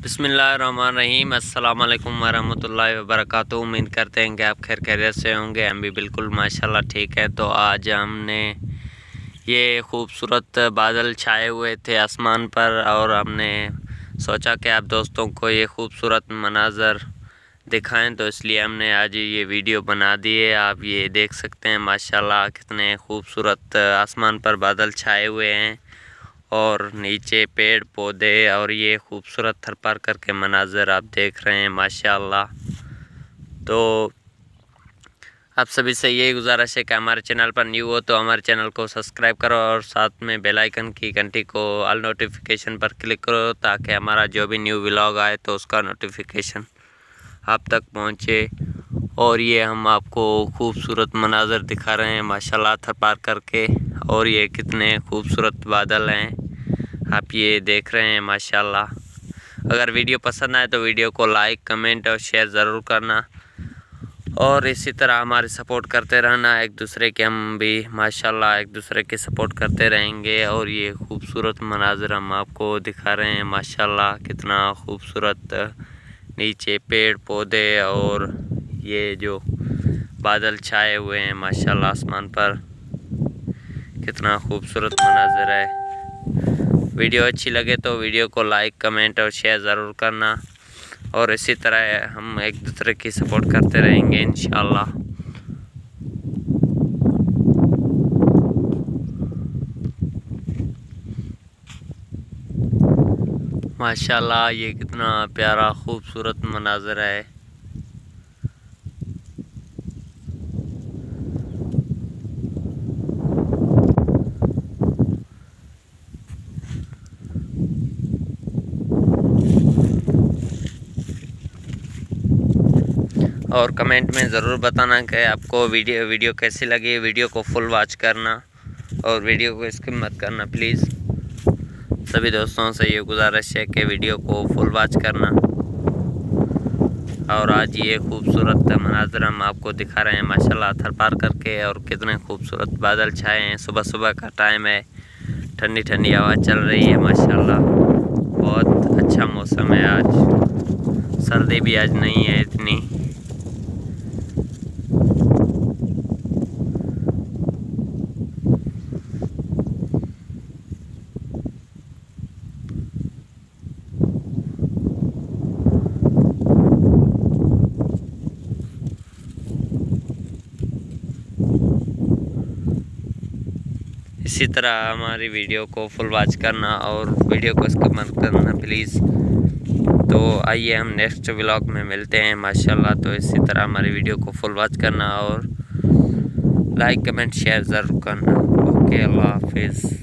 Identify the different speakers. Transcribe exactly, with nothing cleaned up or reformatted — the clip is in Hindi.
Speaker 1: बिस्मिल्लाहिर्रहमानिर्रहीम। अस्सलाम वालेकुम वरहमतुल्लाहि वबरकातुहू। उम्मीद करते हैं कि आप खैर खैरियत से होंगे। हम भी बिल्कुल माशाल्लाह ठीक है। तो आज हमने ये खूबसूरत बादल छाए हुए थे आसमान पर और हमने सोचा कि आप दोस्तों को ये खूबसूरत मनाज़र दिखाएं, तो इसलिए हमने आज ये वीडियो बना दी है। आप ये देख सकते हैं माशाल्लाह कितने खूबसूरत आसमान पर बादल छाए हुए हैं और नीचे पेड़ पौधे और ये खूबसूरत थर पार करके मनाज़र आप देख रहे हैं माशाल्लाह। तो आप सभी से यही गुजारिश है कि हमारे चैनल पर न्यू हो तो हमारे चैनल को सब्सक्राइब करो और साथ में बेल आइकन की घंटी को ऑल नोटिफिकेशन पर क्लिक करो, ताकि हमारा जो भी न्यू व्लॉग आए तो उसका नोटिफिकेशन आप तक पहुंचे। और ये हम आपको खूबसूरत मनाज़र दिखा रहे हैं माशाल्लाह थर पार करके, और ये कितने खूबसूरत बादल हैं आप ये देख रहे हैं माशाल्लाह। अगर वीडियो पसंद आए तो वीडियो को लाइक कमेंट और शेयर ज़रूर करना, और इसी तरह हमारी सपोर्ट करते रहना एक दूसरे के। हम भी माशाल्लाह एक दूसरे के सपोर्ट करते रहेंगे। और ये खूबसूरत मनाज़र हम आपको दिखा रहे हैं माशाल्लाह, कितना खूबसूरत नीचे पेड़ पौधे और ये जो बादल छाए हुए हैं माशाल्लाह आसमान पर, कितना खूबसूरत मनाज़र है। वीडियो अच्छी लगे तो वीडियो को लाइक कमेंट और शेयर ज़रूर करना, और इसी तरह हम एक दूसरे की सपोर्ट करते रहेंगे इंशाल्लाह। माशाल्लाह ये कितना प्यारा खूबसूरत मनाज़र है। और कमेंट में ज़रूर बताना कि आपको वीडियो वीडियो कैसी लगी। वीडियो को फुल वॉच करना और वीडियो को स्किप मत करना प्लीज़। सभी दोस्तों से ये गुजारिश है कि वीडियो को फुल वॉच करना। और आज ये खूबसूरत मनाज़र हम आपको दिखा रहे हैं माशाल्लाह थर पार करके, और कितने खूबसूरत बादल छाए हैं। सुबह सुबह का टाइम है, ठंडी ठंडी हवा चल रही है माशाल्लाह। बहुत अच्छा मौसम है आज, सर्दी भी आज नहीं है इतनी। इसी तरह हमारी वीडियो को फुल वॉच करना और वीडियो को स्किप मत करना प्लीज़। तो आइए हम नेक्स्ट व्लॉग में मिलते हैं माशाल्लाह। तो इसी तरह हमारी वीडियो को फुल वॉच करना और लाइक कमेंट शेयर ज़रूर करना। ओके, अल्लाह हाफिज़।